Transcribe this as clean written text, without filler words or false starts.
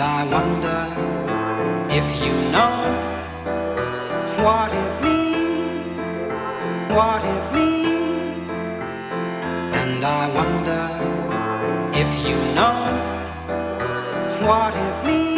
I wonder if you know what it means, what it means. And I wonder if you know what it means.